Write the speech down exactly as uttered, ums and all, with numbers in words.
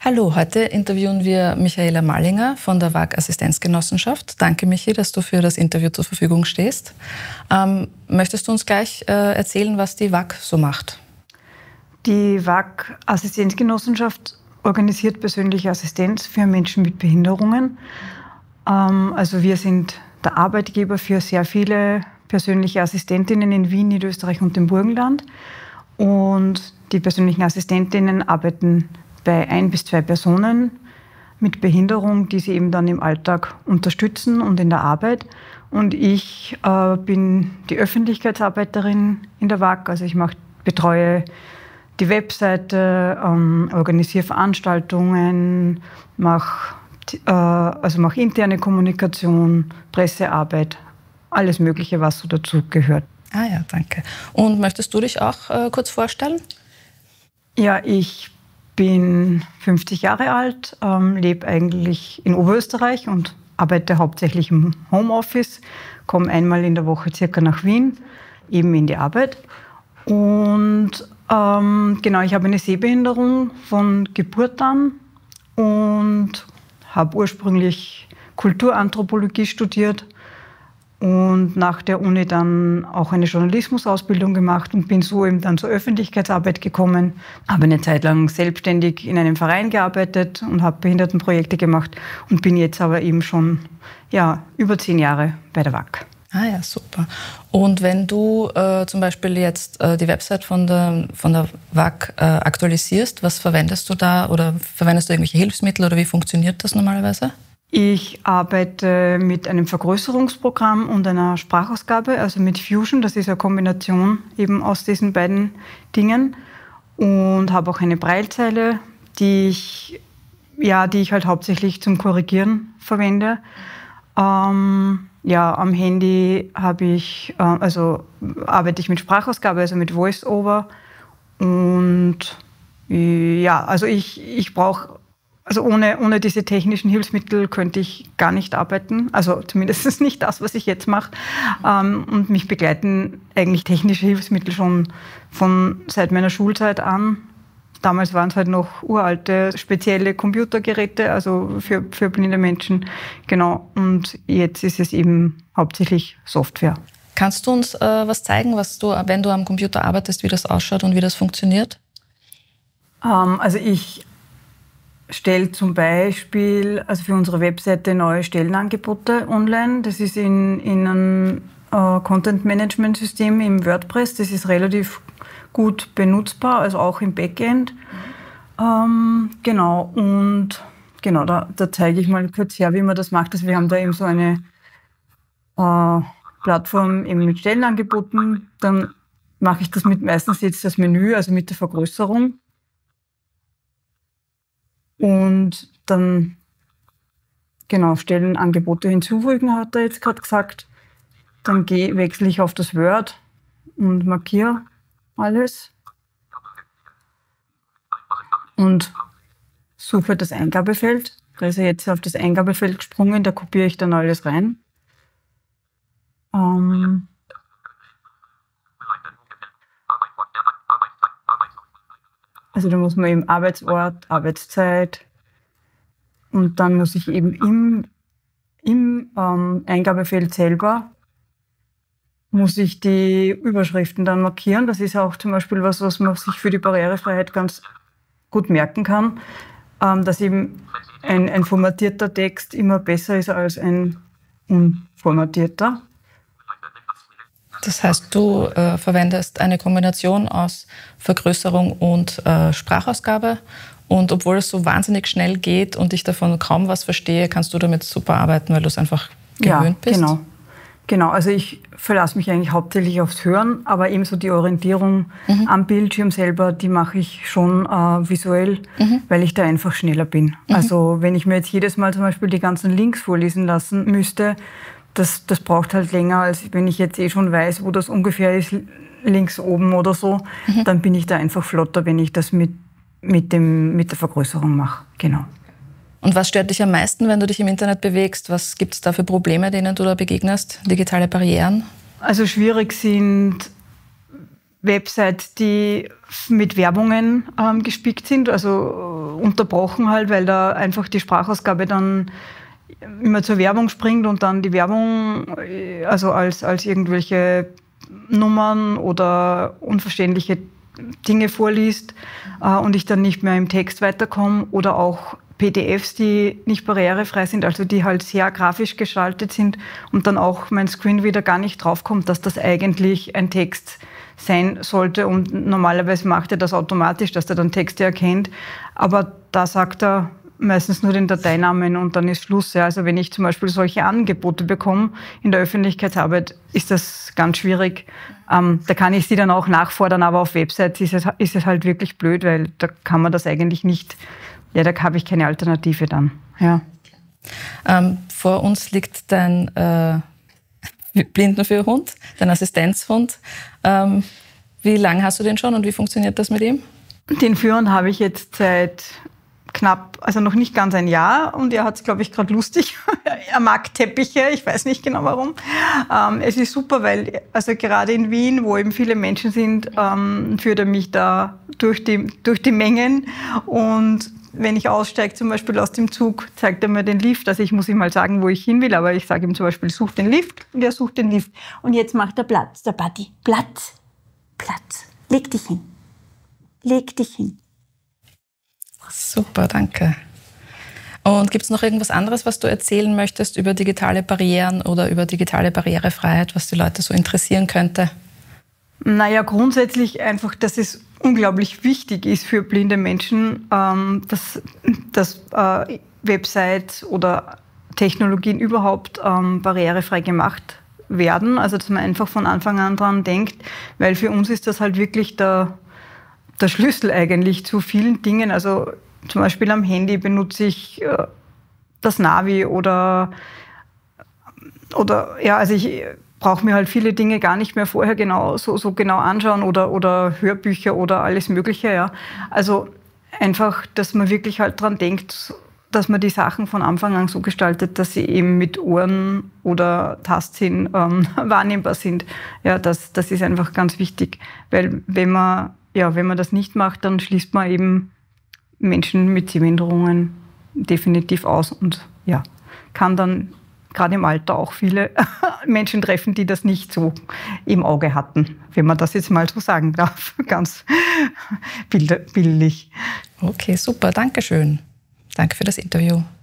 Hallo, heute interviewen wir Michaela Mallinger von der W A G Assistenzgenossenschaft. Danke, Michi, dass du für das Interview zur Verfügung stehst. Ähm, möchtest du uns gleich äh, erzählen, was die W A G so macht? Die W A G Assistenzgenossenschaft organisiert persönliche Assistenz für Menschen mit Behinderungen. Ähm, also wir sind der Arbeitgeber für sehr viele persönliche Assistentinnen in Wien, Niederösterreich und dem Burgenland. Und die persönlichen Assistentinnen arbeiten bei ein bis zwei Personen mit Behinderung, die sie eben dann im Alltag unterstützen und in der Arbeit. Und ich äh, bin die Öffentlichkeitsarbeiterin in der W A G. Also ich mach, betreue die Webseite, ähm, organisiere Veranstaltungen, mache äh, also mach interne Kommunikation, Pressearbeit, alles Mögliche, was so dazu gehört. Ah ja, danke. Und möchtest du dich auch äh, kurz vorstellen? Ja, ich bin fünfzig Jahre alt, ähm, lebe eigentlich in Oberösterreich und arbeite hauptsächlich im Homeoffice, komme einmal in der Woche circa nach Wien, eben in die Arbeit. Und ähm, genau, ich habe eine Sehbehinderung von Geburt an und habe ursprünglich Kulturanthropologie studiert und nach der Uni dann auch eine Journalismusausbildung gemacht und bin so eben dann zur Öffentlichkeitsarbeit gekommen. Habe eine Zeit lang selbstständig in einem Verein gearbeitet und habe Behindertenprojekte gemacht und bin jetzt aber eben schon ja, über zehn Jahre bei der W A G. Ah ja, super. Und wenn du äh, zum Beispiel jetzt äh, die Website von der, von der W A G äh, aktualisierst, was verwendest du da oder verwendest du irgendwelche Hilfsmittel oder wie funktioniert das normalerweise? Ich arbeite mit einem Vergrößerungsprogramm und einer Sprachausgabe, also mit Fusion. Das ist eine Kombination eben aus diesen beiden Dingen. Und habe auch eine Braillezeile, die ich, ja, die ich halt hauptsächlich zum Korrigieren verwende. Ähm, ja, am Handy habe ich, äh, also arbeite ich mit Sprachausgabe, also mit Voice-Over. Und ja, also ich, ich brauche Also ohne, ohne diese technischen Hilfsmittel könnte ich gar nicht arbeiten. Also zumindest nicht das, was ich jetzt mache. Ähm, und mich begleiten eigentlich technische Hilfsmittel schon von seit meiner Schulzeit an. Damals waren es halt noch uralte, spezielle Computergeräte, also für, für blinde Menschen. Genau. Und jetzt ist es eben hauptsächlich Software. Kannst du uns äh, was zeigen, was du, wenn du am Computer arbeitest, wie das ausschaut und wie das funktioniert? Ähm, also ich stellt zum Beispiel also für unsere Webseite neue Stellenangebote online. Das ist in, in einem äh, Content-Management-System im WordPress. Das ist relativ gut benutzbar, also auch im Backend. Mhm. Ähm, genau, und genau, da, da zeige ich mal kurz her, wie man das macht. Also wir haben da eben so eine äh, Plattform eben mit Stellenangeboten. Dann mache ich das mit meistens jetzt das Menü, also mit der Vergrößerung. Und dann, genau, Stellenangebote hinzufügen, hat er jetzt gerade gesagt. Dann geh, wechsle ich auf das Word und markiere alles. Und suche das Eingabefeld. Da ist er jetzt auf das Eingabefeld gesprungen, da kopiere ich dann alles rein. Ähm Also da muss man eben Arbeitsort, Arbeitszeit und dann muss ich eben im, im ähm, Eingabefeld selber muss ich die Überschriften dann markieren. Das ist auch zum Beispiel was, was man sich für die Barrierefreiheit ganz gut merken kann, ähm, dass eben ein, ein formatierter Text immer besser ist als ein unformatierter. Das heißt, du äh, verwendest eine Kombination aus Vergrößerung und äh, Sprachausgabe. Und obwohl es so wahnsinnig schnell geht und ich davon kaum was verstehe, kannst du damit super arbeiten, weil du es einfach gewöhnt ja, bist. Genau. Genau, also ich verlasse mich eigentlich hauptsächlich aufs Hören, aber ebenso die Orientierung mhm. am Bildschirm selber, die mache ich schon äh, visuell, mhm. weil ich da einfach schneller bin. Mhm. Also wenn ich mir jetzt jedes Mal zum Beispiel die ganzen Links vorlesen lassen müsste, Das, das braucht halt länger, als wenn ich jetzt eh schon weiß, wo das ungefähr ist, links oben oder so. Mhm. Dann bin ich da einfach flotter, wenn ich das mit, mit, dem, mit der Vergrößerung mache. Genau. Und was stört dich am meisten, wenn du dich im Internet bewegst? Was gibt es da für Probleme, denen du da begegnest? Digitale Barrieren? Also schwierig sind Websites, die mit Werbungen ähm, gespickt sind, also äh, unterbrochen halt, weil da einfach die Sprachausgabe dann immer zur Werbung springt und dann die Werbung also als, als irgendwelche Nummern oder unverständliche Dinge vorliest äh, und ich dann nicht mehr im Text weiterkomme oder auch P D Fs, die nicht barrierefrei sind, also die halt sehr grafisch gestaltet sind und dann auch mein Screen wieder gar nicht draufkommt, dass das eigentlich ein Text sein sollte und normalerweise macht er das automatisch, dass er dann Texte erkennt, aber da sagt er meistens nur den Dateinamen und dann ist Schluss. Ja. Also wenn ich zum Beispiel solche Angebote bekomme in der Öffentlichkeitsarbeit, ist das ganz schwierig. Ähm, da kann ich sie dann auch nachfordern, aber auf Websites ist es, ist es halt wirklich blöd, weil da kann man das eigentlich nicht, ja, da habe ich keine Alternative dann. Ja. Ähm, vor uns liegt dein äh, Blindenführhund, dein Assistenzhund. Ähm, wie lange hast du den schon und wie funktioniert das mit ihm? Den Führhund habe ich jetzt seit knapp, also noch nicht ganz ein Jahr und er hat es, glaube ich, gerade lustig. Er mag Teppiche, ich weiß nicht genau warum. Ähm, es ist super, weil also gerade in Wien, wo eben viele Menschen sind, ähm, führt er mich da durch die, durch die Mengen und wenn ich aussteige, zum Beispiel aus dem Zug, zeigt er mir den Lift. Also ich muss ihm mal sagen, wo ich hin will, aber ich sage ihm zum Beispiel, such den Lift und er sucht den Lift. Und jetzt macht er Platz, der Buddy. Platz, Platz. Leg dich hin. Leg dich hin. Super, danke. Und gibt es noch irgendwas anderes, was du erzählen möchtest über digitale Barrieren oder über digitale Barrierefreiheit, was die Leute so interessieren könnte? Naja, grundsätzlich einfach, dass es unglaublich wichtig ist für blinde Menschen, ähm, dass, dass äh, Websites oder Technologien überhaupt ähm, barrierefrei gemacht werden. Also dass man einfach von Anfang an dran denkt, weil für uns ist das halt wirklich der der Schlüssel eigentlich zu vielen Dingen. Also zum Beispiel am Handy benutze ich äh, das Navi oder, oder ja, also ich brauche mir halt viele Dinge gar nicht mehr vorher genau, so, so genau anschauen oder, oder Hörbücher oder alles Mögliche. Ja. Also einfach, dass man wirklich halt dran denkt, dass man die Sachen von Anfang an so gestaltet, dass sie eben mit Ohren oder Tastsinn ähm, wahrnehmbar sind. Ja, das, das ist einfach ganz wichtig, weil wenn man Ja, wenn man das nicht macht, dann schließt man eben Menschen mit Sehbehinderungen definitiv aus und ja, kann dann gerade im Alter auch viele Menschen treffen, die das nicht so im Auge hatten, wenn man das jetzt mal so sagen darf, ganz bildlich. Okay, super, danke schön. Danke für das Interview.